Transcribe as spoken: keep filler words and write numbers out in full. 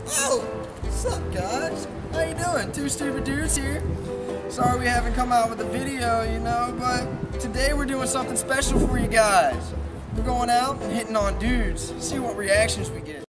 Oh, what's up, guys? How you doing? Two stupid dudes here. Sorry we haven't come out with a video, you know, but today we're doing something special for you guys. We're going out and hitting on dudes, see what reactions we get.